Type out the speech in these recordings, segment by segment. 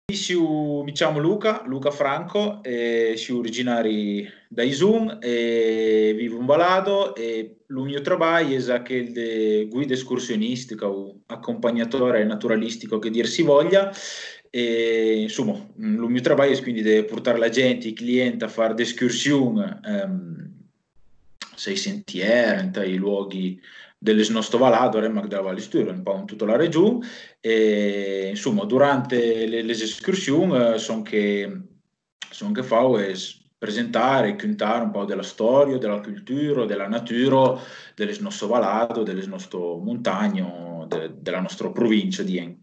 Mi chiamo Luca Franco, sono originari da Isun e vivo in Balado e il mio lavoro è quello di guida escursionistica o accompagnatore naturalistico che dir si voglia. E, insomma, il mio lavoro è quindi di portare la gente, i clienti a fare escursioni, sei sentieri, i luoghi del nostro Valado, ma della Valle Stura, un po' in tutta la regione. E, insomma, durante le escursioni sono che fa è presentare e contare un po' della storia, della cultura, della natura, del nostro Valado, delle nostre montagne, della nostra provincia di En.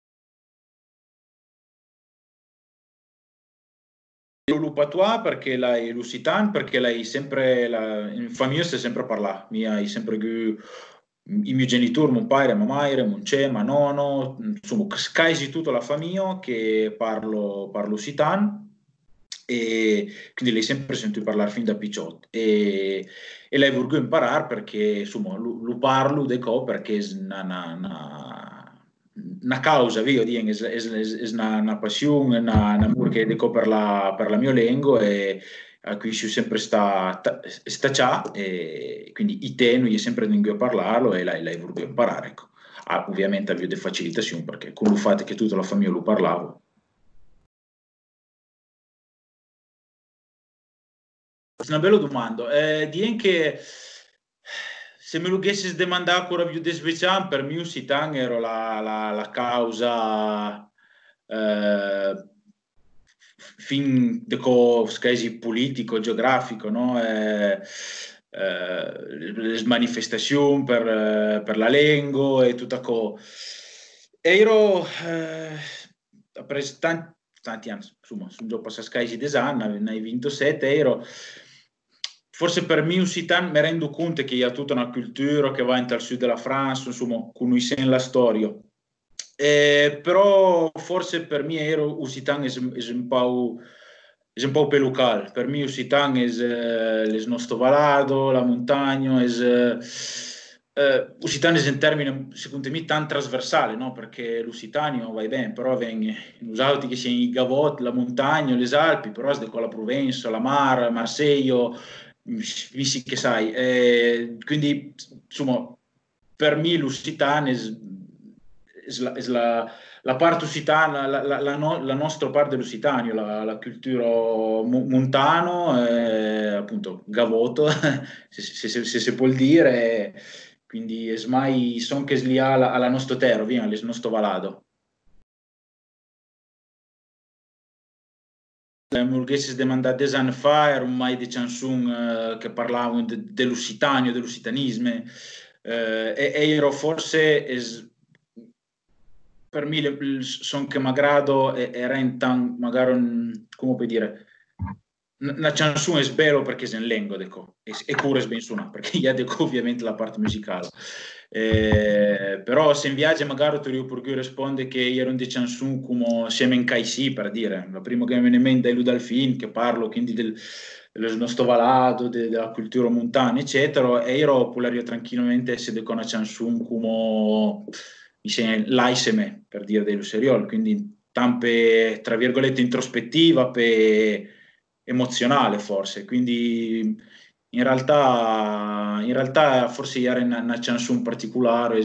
Lo patois perché l'hai lusitan, perché l'hai sempre, in famiglia si è sempre parlato, mi hai sempre avuto i miei genitori, mio padre, mia madre, mio c'è, mio nonno, insomma, quasi tutta la famiglia che parlo lusitan e quindi l'hai sempre sentito parlare fin da picciotto e l'hai voluto imparare perché insomma lo parlo perché è una causa, via, è una passione, un amore che dico per la mia lingua e a cui sono sempre sta e quindi i tenu è sempre in a parlarlo e l'hai voluto imparare, ecco. Ah, ovviamente avevo delle facilitazioni perché con il fatto che tutta la famiglia lo parlavo. Una bella domanda. Dien che se me lo chiessi domandare ancora più di speciale, per me Sitan era la causa fin de scasi politico, geografico, no? Le manifestazioni per la lingua e tutto ciò. Ero ha preso tanti anni, insomma, sono già passati scasi di anni, ne hai vinto 7, ero forse per me Usitan mi rendo conto che hi ha tutta una cultura che va in tal sud della Francia, insomma, conoscendo la storia. Però forse per me ero Usitan è un po' più locale. Per me Usitan è il nostro Valado, la montagna, Usitan è un termine secondo me tanto trasversale, no? Perché l'Usitanio va bene, però vengono usati che siano i Gavot, la montagna, le Alpi, però è con la Provenza, la Mar, Marseille, visti che sai. Quindi, insomma, per me l'Usitan è la parte usitana, la nostra parte dell'Usitanio, la cultura montano, appunto Gavoto, se si può dire, quindi è mai son che slia alla nostra terra, via, al nostro Valado. Le hamburguese demandate anni fa erano mai di chanson che parlavano dell'Usitanio, dell'Usitanisme, e ero forse per me sono che malgrado era in magari come puoi dire una canzone è bello perché è in lingua e cura ben suona perché gli ha ovviamente la parte musicale però se in viaggio magari tu riesci risponde che ero un di canzone come siamo in Caisì per dire la prima che mi viene in mente è Ludalfin che parlo quindi del nostro valato della cultura montana eccetera e ero polario tranquillamente se con una canzone come l'Aiseme per dire dello serial quindi tampe tra virgolette introspettiva per emozionale forse, quindi in realtà forse era una canzone particolare,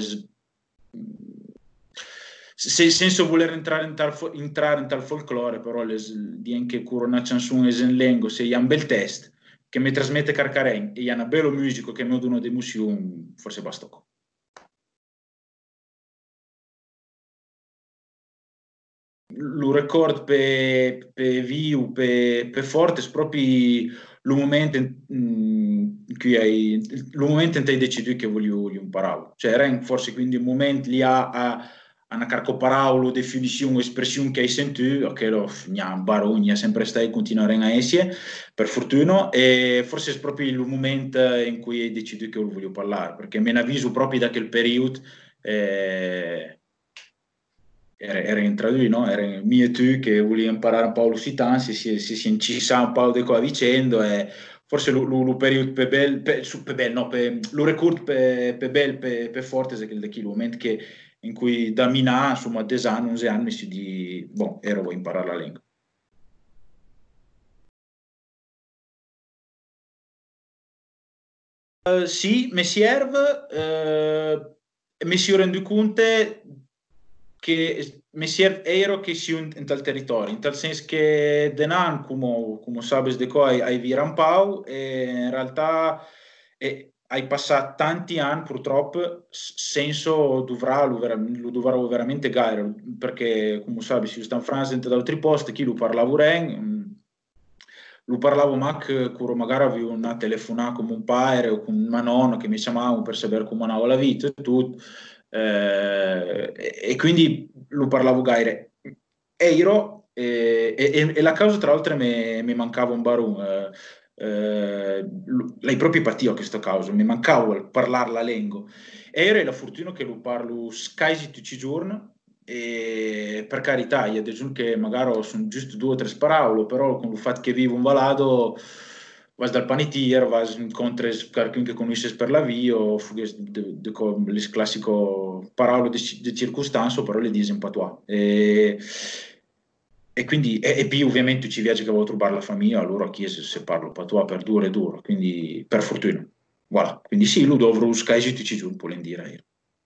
senza voler entrare in tal folklore, però di anche cura una canzone in lingua, se hai un bel test che mi trasmette carcaren e hai una bella musica che mi dà un'emozione, forse basta. Lo ricordo per vivo, per forte, proprio il momento in cui il momento in cui hai deciso che voglio imparare. Cioè, era forse quindi il momento lì a una carcoparaulo, definizione, espressione che hai sentito, che lo barogna sempre stai continuare a essere, per fortuna, e forse è proprio il momento in cui hai deciso che voglio parlare, perché me ne avviso proprio da quel periodo. Eh, era in lui, no? Era mio e tu che volevi imparare un po' l'Occitano, si incisa un po' di qua vicendo e forse lo periodo per bel, no, lo record per bel, per forte, è che il momento che in cui da Minà, insomma, 10 anni, 11 anni, si di, boh, ero a imparare la lingua. Sì, mi serve, mi si rendu conto che mi serve ero che sia in tal territorio, in tal senso che Denan, come sapete, di qua hai vira un po', e in realtà hai passato tanti anni purtroppo senso lo dovrò veramente gaire, perché come sapete, si sta in Francia e da altri posti, chi lo parlavo lo parlavo ma che magari avevo una telefonata con un padre o con una nonna che mi chiamavano per sapere come andava la vita e tutto. E quindi lo parlavo gaire. E la causa tra l'altro mi mancava un barum. L'hai proprio patito a questa causa, mi mancava il parlare la lingua. E ero la fortuna che lo parlo quasi tutti i giorni, e per carità, io aggiungo che magari sono giusto due o tre parole, però con il fatto che vivo un valato, vas dal panettiere, vas incontri qualcuno che conosci per la via, o le classiche parole di circostanza, però le dici un po' tua. E quindi, e poi ovviamente ci viaggi che avevo trovato la famiglia, allora chiesi se parlo un po' tua per duro e duro, quindi per fortuna. Voilà, quindi sì, lo dovrò usare tutti i giorni, può dire.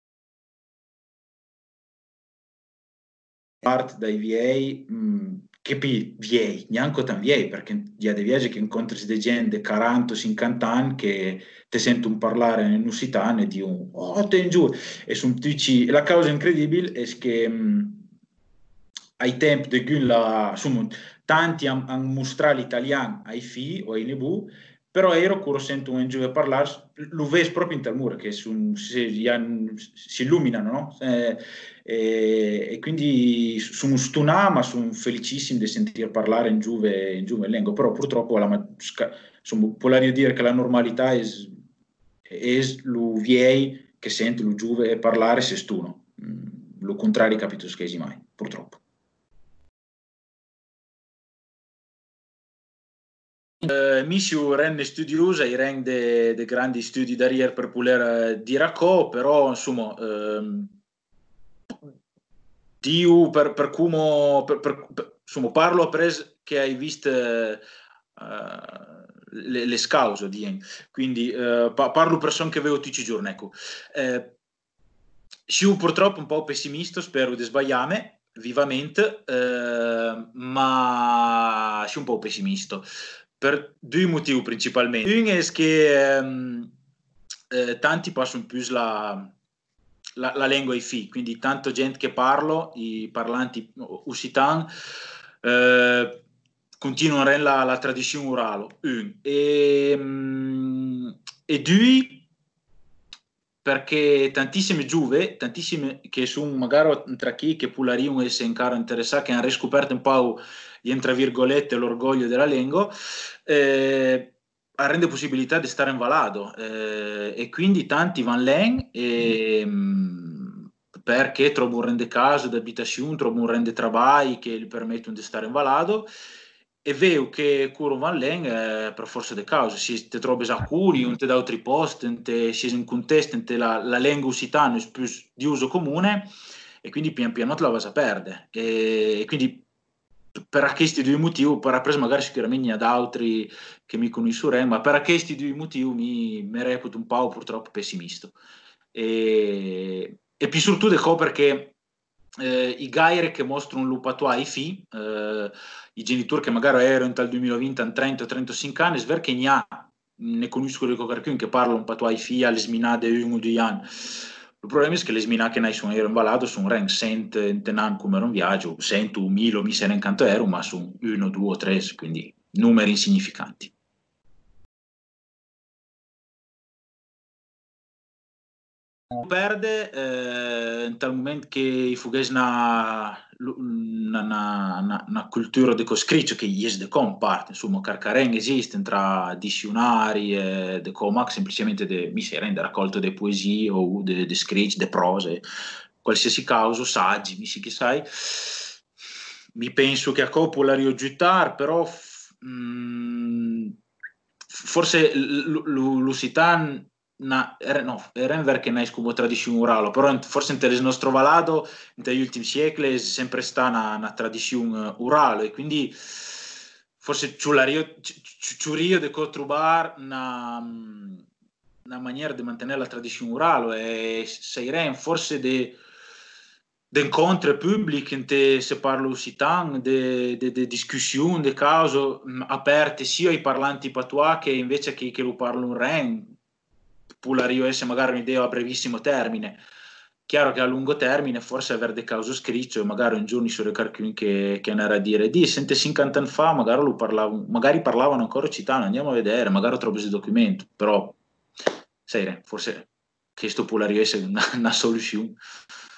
Parte dai viei, che poi viei, neanche tan viei, perché hi ha dei viaggi che incontri dei gente 40, 50 anni che ti sentono parlare in usitano e dicono, oh, te in giù, e sono tutti, la causa incredibile è che ai tempi di Gunla, insomma, tanti hanno mostrato l'italiano ai figli o ai nebù, però ero quando sento un giù a parlare, lo vedo proprio in tal muro, che si illuminano, no? E quindi sono stunato, ma sono felicissimo di sentire parlare in giù in lingua, però purtroppo insomma, può dire che la normalità è lo viei che sente lo giuve parlare se stuno. Lo contrario capito che mai, purtroppo. Misio rende studiosa, i rende dei grandi studi d'arrière per poter dire a co, però insomma, Dio per come, insomma, parlo a pres che hai visto le scause, quindi parlo per son che avevo tutti i giorni, ecco. Siamo purtroppo un po' pessimista, spero di sbagliarmi vivamente, ma sono un po' pessimista per due motivi principalmente. Uno è che tanti passano più la lingua ai figli, quindi tanta gente che parla, i parlanti usitani, continuano a la tradizione orale. E due, perché tantissime giuve, tantissime che sono magari tra chi che pularium e se encara interessati, che hanno riscoperto un po' tra virgolette l'orgoglio della lingua, rende possibilità di stare in Valado, e quindi tanti vanno lì perché trovano un rende casa d'abitazione, trovano un rende lavoro che gli permettono di stare in Valado. È vero che curo van lì per forza di causa, se ti trovi a curi, non ti da altri posti, se in un contesto in la lingua occitana è più di uso comune e quindi pian piano te la vas a perdere. E quindi per questi due motivi, per appreso magari sicuramente ad altri che mi conoscono, ma per questi due motivi mi reputo un po' purtroppo pessimista. E più soprattutto perché i gaire che mostrano l'upato ai fi, i genitori che magari erano dal 2020 a 30-35 anni, sver che ne conosco le qualcuno che parla un po' ai fi alle sminate 1 o 2 anni. Il problema è che le sminate che ne sono ero imbalato sono ren sent tenan come era un viaggio, 100, 1000, mi se ne incanto ero, ma sono 1, 2 o 3, quindi numeri insignificanti. Perde in tal momento che i fughesi una cultura di coscriccio che gli è de comparte, insomma, Carcaren esiste tra dizionari de comac semplicemente mi si rende raccolto de poesie o de scritti, de prose, qualsiasi causa, saggi, mi si che sai. Mi penso che a Coppola rioggettar, però forse l'Usitan era perché noi come tradizione orale, però forse nel nostro valato, negli ultimi secoli, è sempre stata una tradizione orale, e quindi forse ci di trovare una maniera di mantenere la tradizione orale, e sarebbe forse di incontri pubblici, se parlo occitan, di discussioni, di cause aperte sia ai parlanti patois che invece che lo parlano ren, pulario essere magari un'idea a brevissimo termine. Chiaro che a lungo termine forse avere dei cause scritto e magari un giorno sono qualcuno che andrà a dire di sente 50 anni fa magari parlavano ancora cittadini, andiamo a vedere, magari trovo questo documento, però sai, forse questo pulario essere una soluzione.